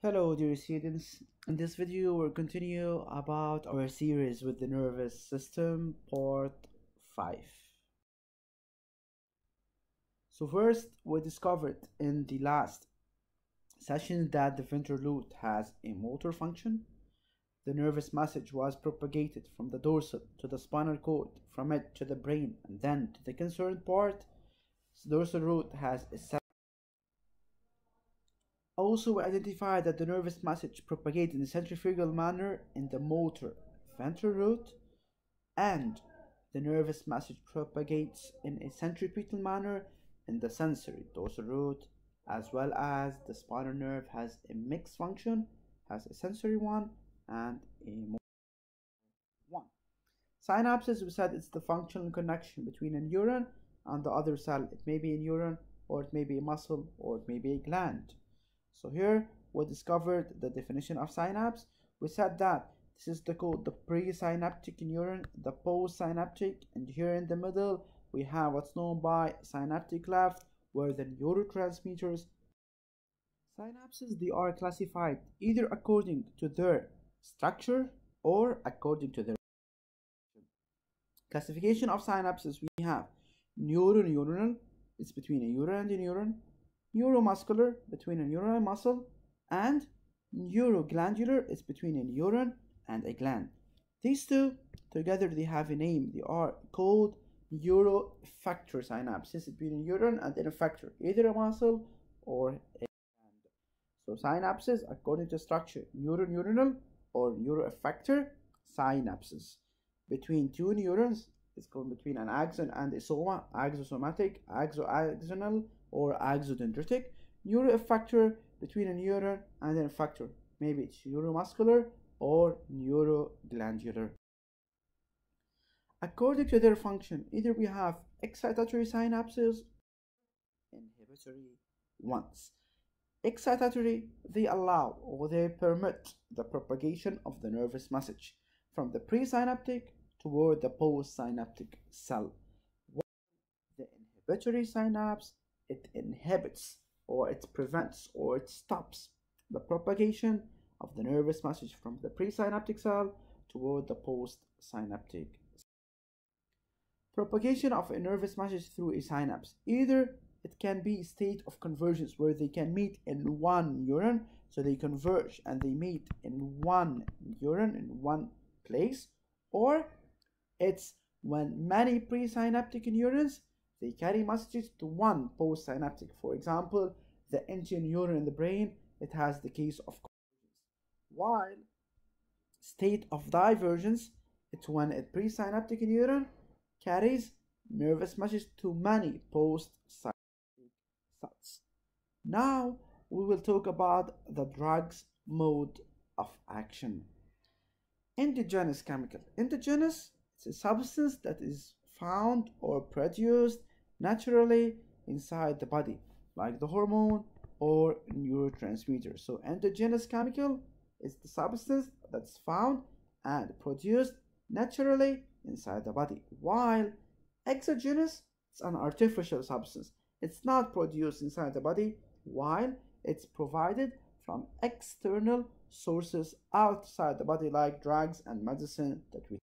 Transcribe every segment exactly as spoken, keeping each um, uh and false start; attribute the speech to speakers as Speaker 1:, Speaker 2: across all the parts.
Speaker 1: Hello dear students, in this video we'll continue about our series with the nervous system part five. So first we discovered in the last session that the ventral lobe has a motor function. The nervous message was propagated from the dorsal to the spinal cord, from it to the brain and then to the concerned part. The dorsal root has a Also, we identified that the nervous message propagated in a centrifugal manner in the motor ventral root, and the nervous message propagates in a centripetal manner in the sensory dorsal root, as well as the spinal nerve has a mixed function, has a sensory one and a motor one. Synapses, we said it's the functional connection between a neuron and the other cell. It may be a neuron, or it may be a muscle, or it may be a gland. So here we discovered the definition of synapse. We said that this is the called the presynaptic neuron, the postsynaptic, and here in the middle we have what's known by synaptic cleft, where the neurotransmitters. Synapses, they are classified either according to their structure or according to their classification of synapses. We have neuroneuronal, it's between a neuron and a neuron. Neuromuscular, between a neuron and muscle, and neuroglandular, is between a neuron and a gland. These two together, they have a name. They are called neuroeffector synapses, between a neuron and an effector, either a muscle or a gland. So synapses, according to structure, neuroneuronal or neuroeffector synapses. Between two neurons, it's called between an axon and a soma, axosomatic, axoaxonal, or axodendritic. Neuroeffector, between a neuron and an effector. Maybe it's neuromuscular or neuroglandular. According to their function, either we have excitatory synapses or inhibitory ones. Excitatory, they allow or they permit the propagation of the nervous message from the presynaptic toward the postsynaptic cell. The inhibitory synapse, it inhibits or it prevents or it stops the propagation of the nervous message from the presynaptic cell toward the postsynaptic. Propagation of a nervous message through a synapse. Either it can be a state of convergence where they can meet in one neuron, so they converge and they meet in one neuron in one place, or it's when many presynaptic neurons, they carry messages to one postsynaptic. For example, the engine neuron in the brain, it has the case of convergence. While state of divergence, it's when a presynaptic neuron carries nervous messages to many postsynaptic cells. Now we will talk about the drug's mode of action. Endogenous chemical. Endogenous, it's a substance that is found or produced naturally inside the body, like the hormone or neurotransmitter. So endogenous chemical is the substance that's found and produced naturally inside the body, while exogenous, it's an artificial substance. It's not produced inside the body, while it's provided from external sources outside the body, like drugs and medicine that we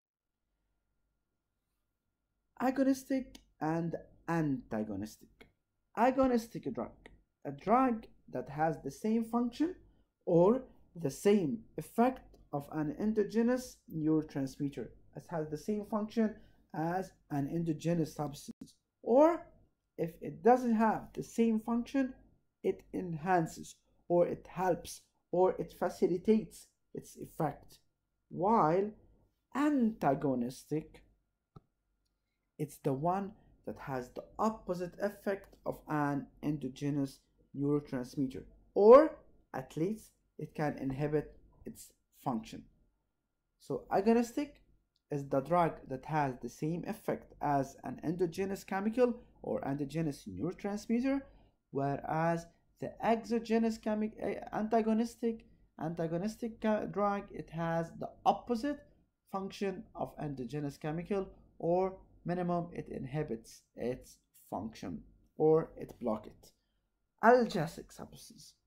Speaker 1: agonistic and antagonistic. Agonistic drug, a drug that has the same function or the same effect of an endogenous neurotransmitter. It has the same function as an endogenous substance, or if it doesn't have the same function, it enhances or it helps or it facilitates its effect. While antagonistic, it's the one that has the opposite effect of an endogenous neurotransmitter, or at least it can inhibit its function. So agonistic is the drug that has the same effect as an endogenous chemical or endogenous neurotransmitter, whereas the exogenous chemical antagonistic antagonistic drug, it has the opposite function of endogenous chemical, or minimum it inhibits its function or it blocks it. Analgesic substances.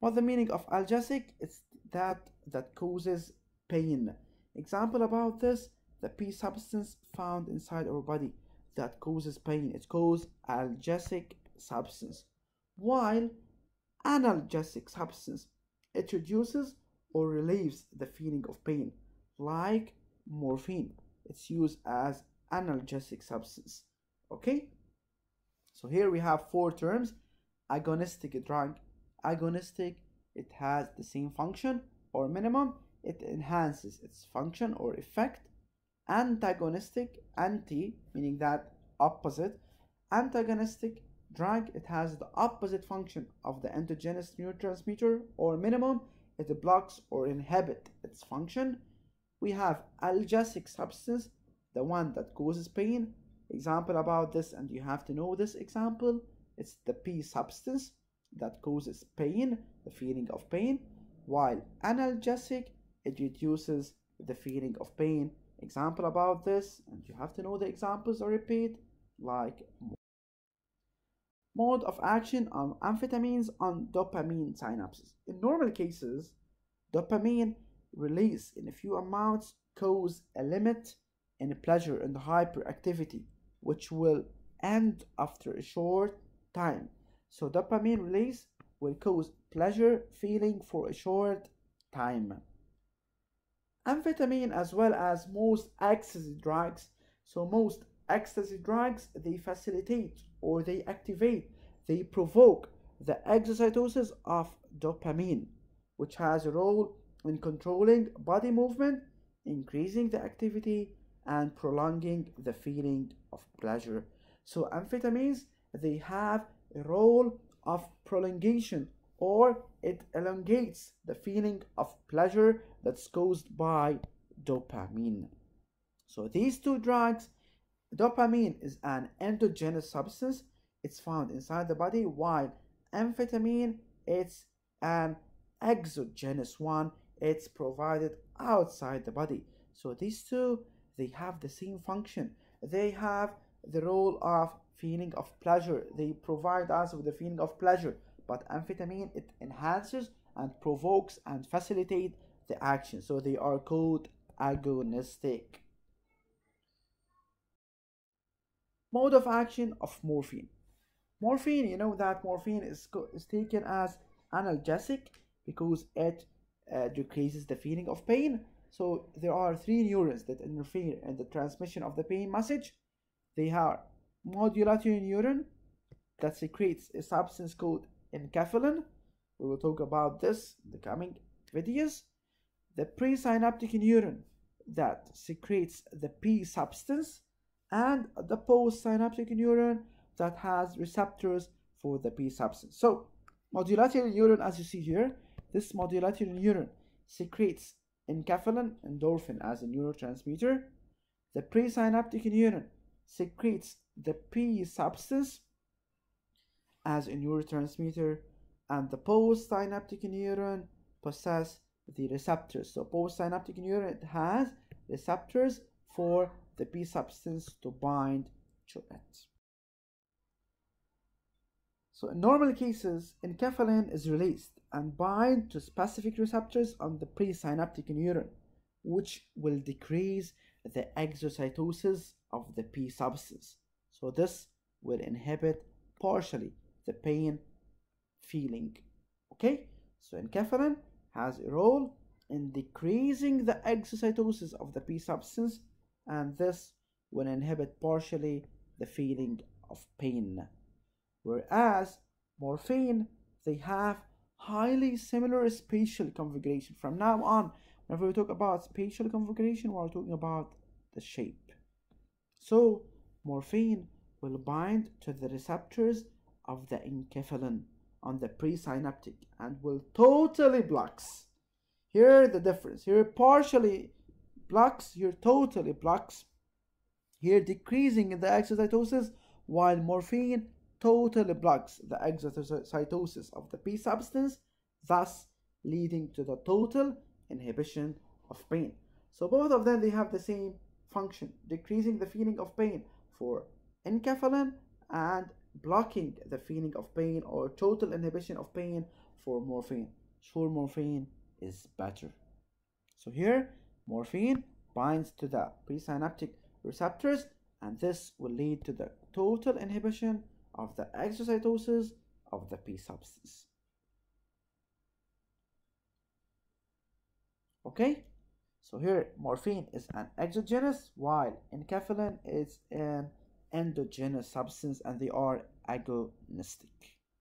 Speaker 1: What the meaning of analgesic? It's that that causes pain. Example about this, the P substance found inside our body that causes pain. It's called analgesic substance. While analgesic substance, it reduces or relieves the feeling of pain, like morphine. It's used as analgesic substance. Okay, so here we have four terms. Agonistic drug. Agonistic, it has the same function or minimum, it enhances its function or effect. Antagonistic, anti meaning that opposite. Antagonistic drug, it has the opposite function of the endogenous neurotransmitter or minimum, it blocks or inhibits its function. We have analgesic substance, the one that causes pain. Example about this, and you have to know this example, it's the P substance that causes pain, the feeling of pain, while analgesic, it reduces the feeling of pain. Example about this, and you have to know the examples or repeat, like mode of action on amphetamines on dopamine synapses. In normal cases, dopamine release in a few amounts cause a limit in pleasure and hyperactivity, which will end after a short time. So dopamine release will cause pleasure feeling for a short time. Amphetamine, as well as most ecstasy drugs, so most ecstasy drugs, they facilitate or they activate, they provoke the exocytosis of dopamine, which has a role in controlling body movement, increasing the activity, and prolonging the feeling of pleasure. So amphetamines, they have a role of prolongation, or it elongates the feeling of pleasure that's caused by dopamine. So these two drugs, dopamine is an endogenous substance, it's found inside the body, while amphetamine, it's an exogenous one, it's provided outside the body. So these two, they have the same function. They have the role of feeling of pleasure. They provide us with the feeling of pleasure. But amphetamine, it enhances and provokes and facilitates the action. So they are called agonistic. Mode of action of morphine. Morphine, you know that morphine is, is taken as analgesic because it uh, decreases the feeling of pain. So there are three neurons that interfere in the transmission of the pain message. They are modulatory neuron that secretes a substance called enkephalin. We will talk about this in the coming videos. The presynaptic neuron that secretes the P substance, and the postsynaptic neuron that has receptors for the P substance. So modulatory neuron, as you see here, this modulatory neuron secretes enkephalin, endorphin, as a neurotransmitter. The presynaptic neuron secretes the P substance as a neurotransmitter, and the postsynaptic neuron possess the receptors. So postsynaptic neuron, it has receptors for the P substance to bind to it. So in normal cases, enkephalin is released and bind to specific receptors on the presynaptic neuron, which will decrease the exocytosis of the P substance. So this will inhibit partially the pain feeling. Okay, so enkephalin has a role in decreasing the exocytosis of the P substance, and this will inhibit partially the feeling of pain. Whereas morphine, they have highly similar spatial configuration. From now on, whenever we talk about spatial configuration, we're talking about the shape. So morphine will bind to the receptors of the enkephalin on the presynaptic and will totally blocks. Here the difference. Here partially blocks, here totally blocks. Here decreasing the exocytosis, while morphine totally blocks the exocytosis of the P substance, thus leading to the total inhibition of pain. So both of them, they have the same function, decreasing the feeling of pain for enkephalin and blocking the feeling of pain or total inhibition of pain for morphine. Sure, morphine is better. So here, morphine binds to the presynaptic receptors, and this will lead to the total inhibition of the exocytosis of the P substance. Okay, so here morphine is an exogenous, while enkephalin is an endogenous substance, and they are agonistic.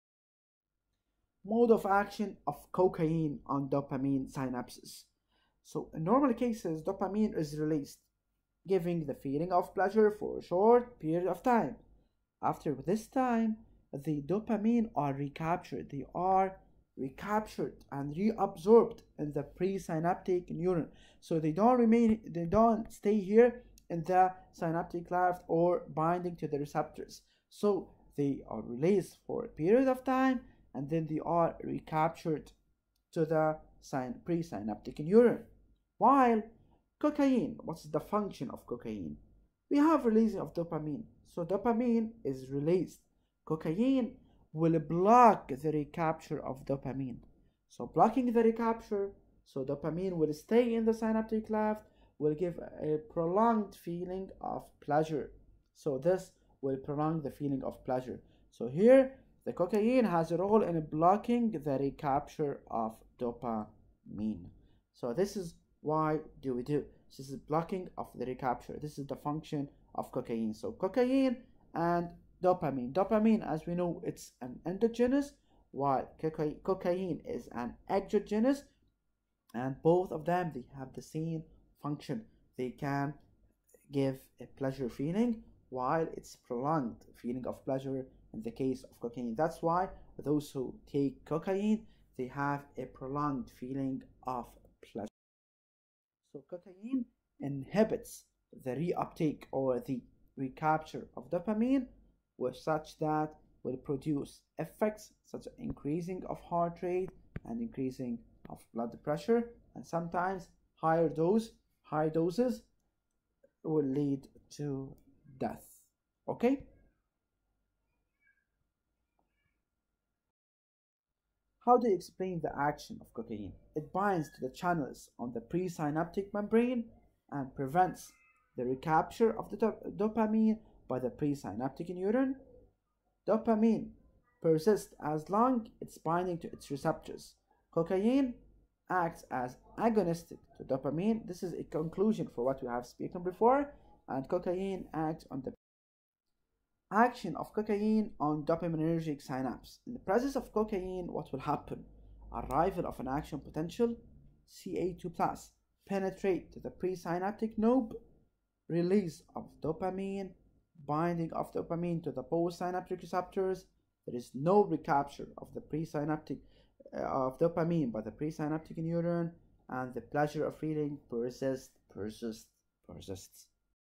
Speaker 1: Mode of action of cocaine on dopamine synapses. So in normal cases, dopamine is released, giving the feeling of pleasure for a short period of time. After this time, the dopamine are recaptured. They are recaptured and reabsorbed in the presynaptic neuron. So they don't remain, they don't stay here in the synaptic cleft or binding to the receptors. So they are released for a period of time, and then they are recaptured to the presynaptic neuron. While cocaine, what's the function of cocaine? We have releasing of dopamine. So dopamine is released. Cocaine will block the recapture of dopamine. So blocking the recapture, so dopamine will stay in the synaptic cleft, will give a prolonged feeling of pleasure. So this will prolong the feeling of pleasure. So here, the cocaine has a role in blocking the recapture of dopamine. So this is why do we do? This is blocking of the recapture. This is the function of cocaine. So cocaine and dopamine. Dopamine, as we know, it's an endogenous, while coca cocaine is an exogenous, and both of them, they have the same function. They can give a pleasure feeling, while it's prolonged feeling of pleasure in the case of cocaine. That's why those who take cocaine, they have a prolonged feeling of pleasure. So cocaine inhibits the reuptake or the recapture of dopamine, with such that will produce effects such as increasing of heart rate and increasing of blood pressure, and sometimes higher dose, high doses will lead to death. Okay? How do you explain the action of cocaine? It binds to the channels on the presynaptic membrane and prevents the recapture of the dop dopamine by the presynaptic neuron. Dopamine persists as long as it's binding to its receptors. Cocaine acts as agonistic to dopamine. This is a conclusion for what we have spoken before. And cocaine acts on the action of cocaine on dopaminergic synapse. In the presence of cocaine, what will happen? Arrival of an action potential, C A two plus, penetrate to the presynaptic node, release of dopamine, binding of dopamine to the postsynaptic receptors. There is no recapture of the presynaptic uh, of dopamine by the presynaptic neuron, and the pleasure of feeling persists, persists, persists.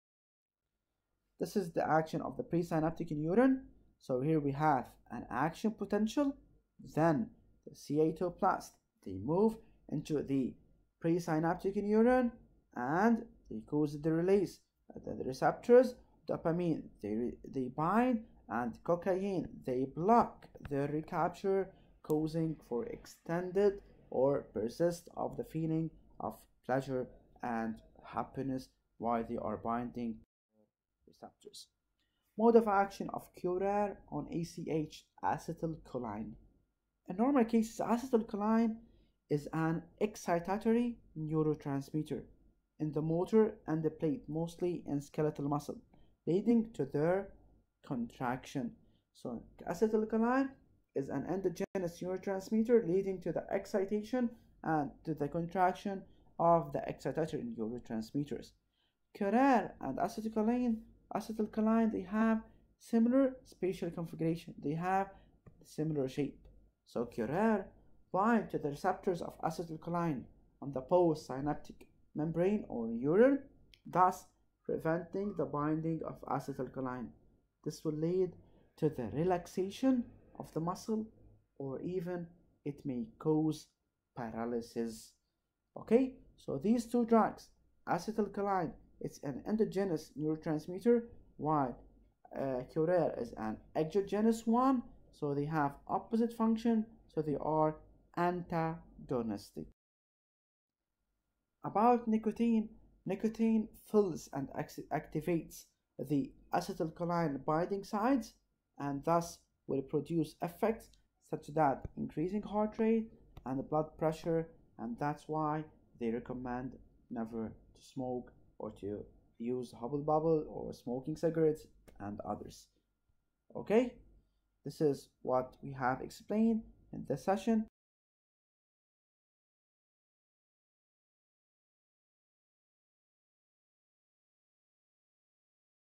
Speaker 1: This is the action of the presynaptic neuron. So here we have an action potential, then the C A two plus, they move into the presynaptic neuron and they cause the release. The receptors, dopamine, they, they bind, and cocaine, they block the recapture, causing for extended or persist of the feeling of pleasure and happiness while they are binding receptors. Mode of action of Curare on A C H, acetylcholine. In normal cases, acetylcholine is an excitatory neurotransmitter in the motor and the plate, mostly in skeletal muscle, leading to their contraction. So acetylcholine is an endogenous neurotransmitter leading to the excitation and to the contraction of the excitatory neurotransmitters. Curare and acetylcholine, acetylcholine, they have similar spatial configuration. They have similar shape. So Curare bind to the receptors of acetylcholine on the postsynaptic membrane or neuron, thus preventing the binding of acetylcholine. This will lead to the relaxation of the muscle, or even it may cause paralysis. Okay, so these two drugs, acetylcholine, it's an endogenous neurotransmitter, while uh, Curare is an exogenous one, so they have opposite function, so they are antagonistic. About nicotine, nicotine fills and activates the acetylcholine binding sites and thus will produce effects such that increasing heart rate and blood pressure, and that's why they recommend never to smoke or to use hubble bubble or smoking cigarettes and others. Okay, this is what we have explained in this session.